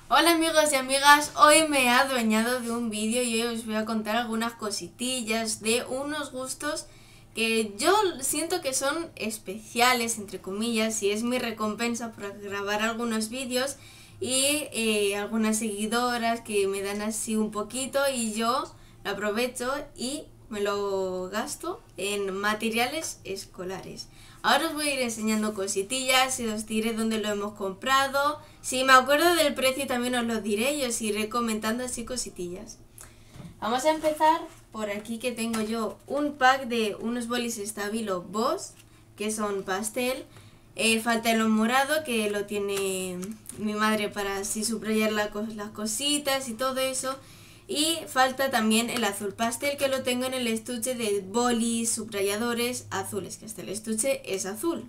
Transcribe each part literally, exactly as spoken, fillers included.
Hola amigos y amigas, hoy me he adueñado de un vídeo y hoy os voy a contar algunas cositillas de unos gustos que yo siento que son especiales, entre comillas, y es mi recompensa por grabar algunos vídeos y eh, algunas seguidoras que me dan así un poquito y yo lo aprovecho y me lo gasto en materiales escolares. Ahora os voy a ir enseñando cositillas y os diré dónde lo hemos comprado. Si me acuerdo del precio también os lo diré y os iré comentando así cositillas. Vamos a empezar por aquí, que tengo yo un pack de unos bolis Stabilo Boss, que son pastel. Eh, falta el morado, que lo tiene mi madre para así subrayar la, las cositas y todo eso. Y falta también el azul pastel, que lo tengo en el estuche de bolis, subrayadores azules, que hasta el estuche es azul.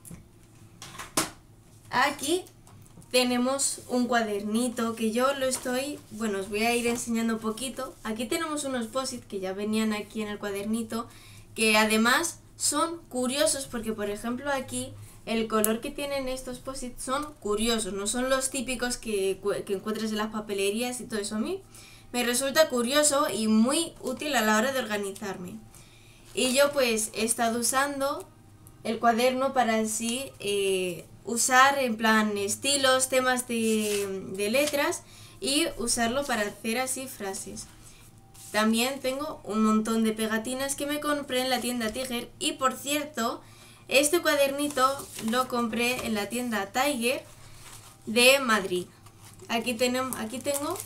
Aquí tenemos un cuadernito que yo lo estoy, bueno, os voy a ir enseñando un poquito. Aquí tenemos unos post-it que ya venían aquí en el cuadernito, que además son curiosos porque, por ejemplo, aquí el color que tienen estos post-it son curiosos, no son los típicos que, que encuentras en las papelerías y todo eso. A mí me resulta curioso y muy útil a la hora de organizarme. Y yo pues he estado usando el cuaderno para así eh, usar en plan estilos, temas de, de letras y usarlo para hacer así frases. También tengo un montón de pegatinas que me compré en la tienda Tiger. Y por cierto, este cuadernito lo compré en la tienda Tiger de Madrid. Aquí, tenemos, aquí tengo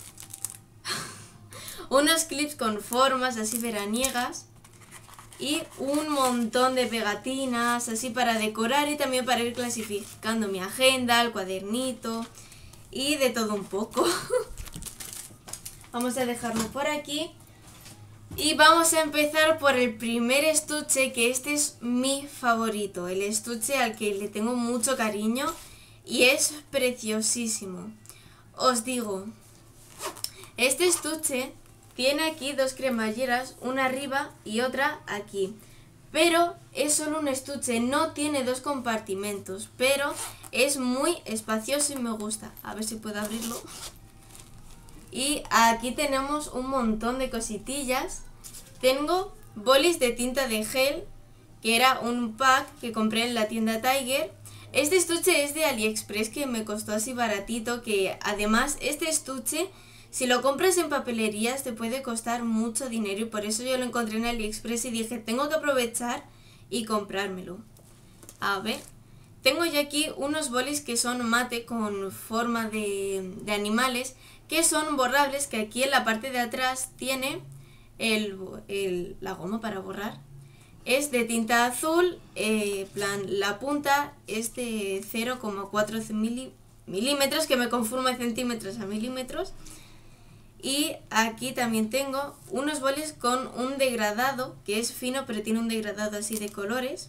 unos clips con formas así veraniegas y un montón de pegatinas así para decorar y también para ir clasificando mi agenda, el cuadernito y de todo un poco. Vamos a dejarlo por aquí y vamos a empezar por el primer estuche, que este es mi favorito, el estuche al que le tengo mucho cariño y es preciosísimo. Os digo, este estuche tiene aquí dos cremalleras, una arriba y otra aquí. Pero es solo un estuche, no tiene dos compartimentos, pero es muy espacioso y me gusta. A ver si puedo abrirlo. Y aquí tenemos un montón de cositillas. Tengo bolis de tinta de gel, que era un pack que compré en la tienda Tiger. Este estuche es de AliExpress, que me costó así baratito, que además este estuche, si lo compras en papelerías, te puede costar mucho dinero y por eso yo lo encontré en AliExpress y dije, tengo que aprovechar y comprármelo. A ver, tengo ya aquí unos bolis que son mate con forma de, de animales, que son borrables, que aquí en la parte de atrás tiene el, el, la goma para borrar. Es de tinta azul, eh, plan, la punta es de cero coma cuatro milímetros, que me conformo de centímetros a milímetros. Y aquí también tengo unos bolis con un degradado, que es fino pero tiene un degradado así de colores.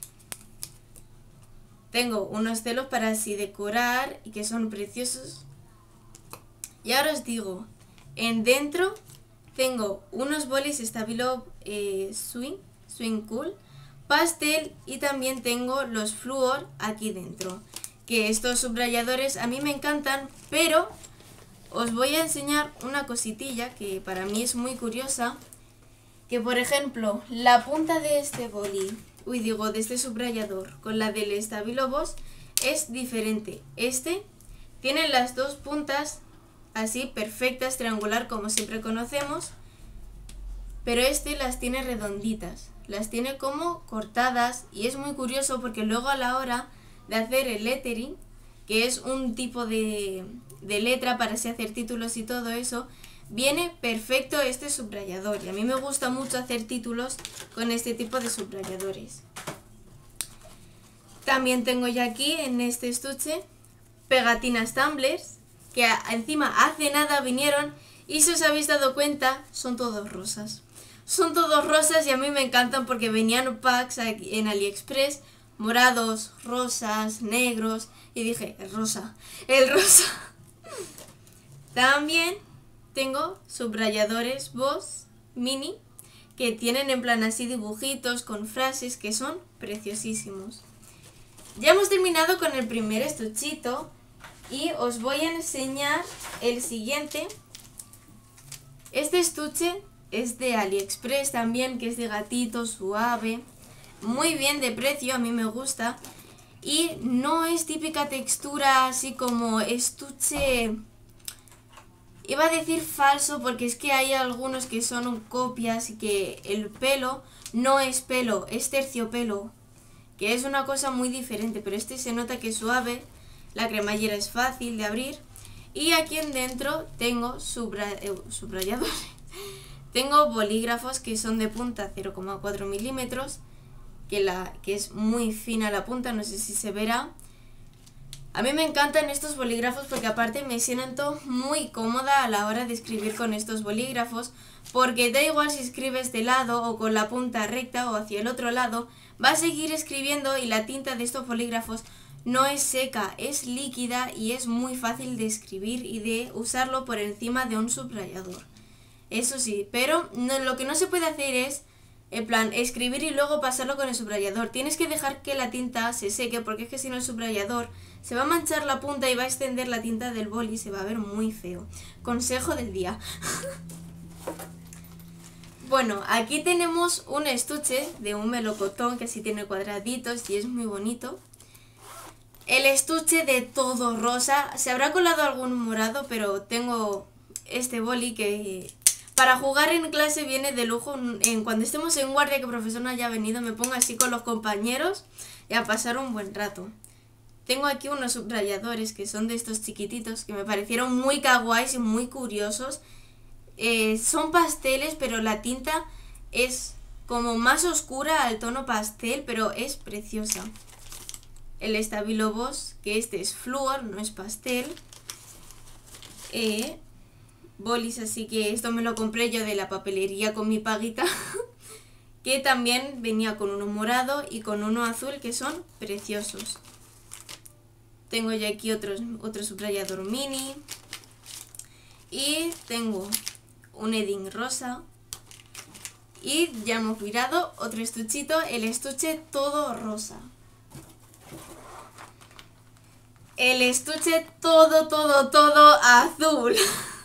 Tengo unos celos para así decorar y que son preciosos. Y ahora os digo, en dentro tengo unos bolis Stabilo eh, Swing, Swing Cool, pastel, y también tengo los Fluor aquí dentro. Que estos subrayadores a mí me encantan, pero os voy a enseñar una cositilla que para mí es muy curiosa, que por ejemplo la punta de este boli, uy digo de este subrayador, con la del Stabilo Boss es diferente. Este tiene las dos puntas así perfectas, triangular como siempre conocemos, pero este las tiene redonditas, las tiene como cortadas y es muy curioso porque luego a la hora de hacer el lettering, que es un tipo de, de letra para así hacer títulos y todo eso, viene perfecto este subrayador y a mí me gusta mucho hacer títulos con este tipo de subrayadores. También tengo ya aquí en este estuche pegatinas tumblers, que encima hace nada vinieron y si os habéis dado cuenta son todos rosas. Son todos rosas y a mí me encantan porque venían packs en AliExpress, morados, rosas, negros, y dije, el rosa, el rosa. También tengo subrayadores Boss Mini, que tienen en plan así dibujitos con frases que son preciosísimos. Ya hemos terminado con el primer estuchito Y os voy a enseñar el siguiente. Este estuche es de AliExpress también, que es de gatito, suave. Muy bien de precio, a mí me gusta. Y no es típica textura así como estuche... Iba a decir falso porque es que hay algunos que son copias y que el pelo no es pelo, es terciopelo. Que es una cosa muy diferente, pero este se nota que es suave. La cremallera es fácil de abrir. Y aquí en dentro tengo subra eh, subrayadores. Tengo bolígrafos que son de punta cero coma cuatro milímetros. Que, la, que es muy fina la punta, no sé si se verá. A mí me encantan estos bolígrafos porque aparte me siento muy cómoda a la hora de escribir con estos bolígrafos. Porque da igual si escribes de lado o con la punta recta o hacia el otro lado. Va a seguir escribiendo y la tinta de estos bolígrafos no es seca, es líquida y es muy fácil de escribir y de usarlo por encima de un subrayador. Eso sí, pero no, lo que no se puede hacer es, en plan, escribir y luego pasarlo con el subrayador. Tienes que dejar que la tinta se seque porque es que si no el subrayador se va a manchar la punta y va a extender la tinta del boli y se va a ver muy feo. Consejo del día. Bueno, aquí tenemos un estuche de un melocotón que así tiene cuadraditos y es muy bonito. El estuche de todo rosa. Se habrá colado algún morado, pero tengo este boli que para jugar en clase viene de lujo. En, cuando estemos en guardia, que el profesor no haya venido, me pongo así con los compañeros y a pasar un buen rato. Tengo aquí unos subrayadores que son de estos chiquititos que me parecieron muy kawaiis y muy curiosos. Eh, son pasteles, pero la tinta es como más oscura al tono pastel, pero es preciosa. El Stabilo Boss, que este es flúor, no es pastel. Eh, bolis, así que esto me lo compré yo de la papelería con mi paguita. Que también venía con uno morado y con uno azul, que son preciosos. Tengo ya aquí otros, otro subrayador mini. Y tengo un edding rosa. Y ya hemos mirado otro estuchito, el estuche todo rosa. El estuche todo, todo, todo azul.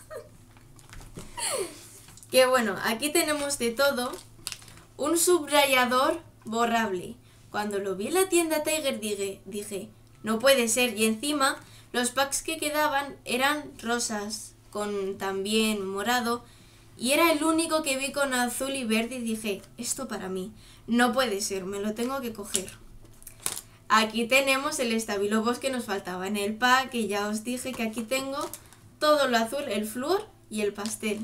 Que bueno, aquí tenemos de todo. Un subrayador borrable. Cuando lo vi en la tienda Tiger dije, dije, no puede ser. Y encima los packs que quedaban eran rosas con también morado. Y era el único que vi con azul y verde y dije, esto para mí. No puede ser, me lo tengo que coger. Aquí tenemos el Stabilo Boss que nos faltaba en el pack, que ya os dije que aquí tengo todo lo azul, el flúor y el pastel.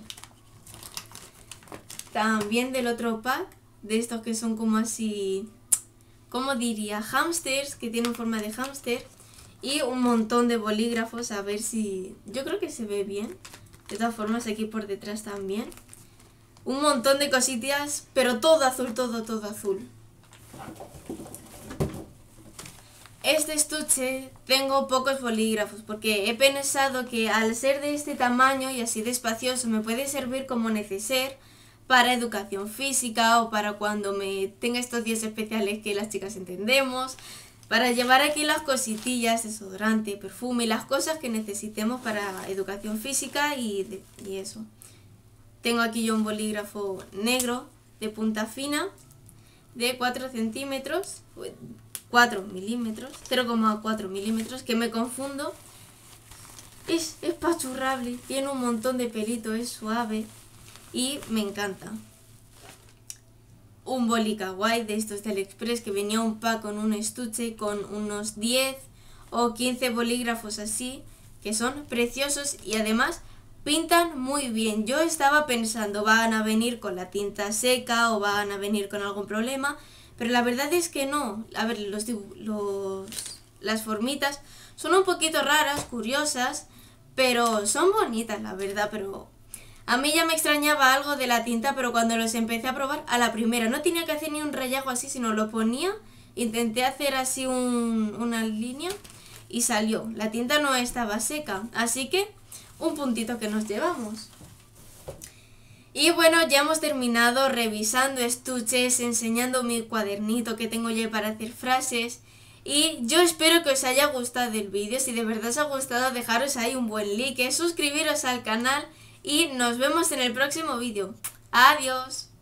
También del otro pack, de estos que son como así, ¿cómo diría? Hámsters, que tienen forma de hámster. Y un montón de bolígrafos, a ver si... Yo creo que se ve bien. De todas formas aquí por detrás también. Un montón de cositas, pero todo azul, todo, todo azul. Este estuche tengo pocos bolígrafos porque he pensado que al ser de este tamaño y así de espacioso me puede servir como neceser para educación física o para cuando me tenga estos días especiales que las chicas entendemos, para llevar aquí las cositillas, desodorante, perfume y las cosas que necesitemos para educación física y, de, y eso. Tengo aquí yo un bolígrafo negro de punta fina de cuatro centímetros, cuatro milímetros, cero coma cuatro milímetros, que me confundo. Es, es pachurrable, tiene un montón de pelito, es suave y me encanta. Un boli kawaii de estos del Express que venía un pack con un estuche con unos diez o quince bolígrafos así, que son preciosos y además pintan muy bien. Yo estaba pensando, van a venir con la tinta seca o van a venir con algún problema, pero la verdad es que no. A ver, los, los, las formitas son un poquito raras, curiosas, pero son bonitas, la verdad. Pero a mí ya me extrañaba algo de la tinta, pero cuando los empecé a probar, a la primera no tenía que hacer ni un rayajo así, sino lo ponía, intenté hacer así un, una línea y salió. La tinta no estaba seca, así que un puntito que nos llevamos. Y bueno, ya hemos terminado revisando estuches, enseñando mi cuadernito que tengo ya para hacer frases. Y yo espero que os haya gustado el vídeo. Si de verdad os ha gustado, dejaros ahí un buen like, suscribiros al canal y nos vemos en el próximo vídeo. Adiós.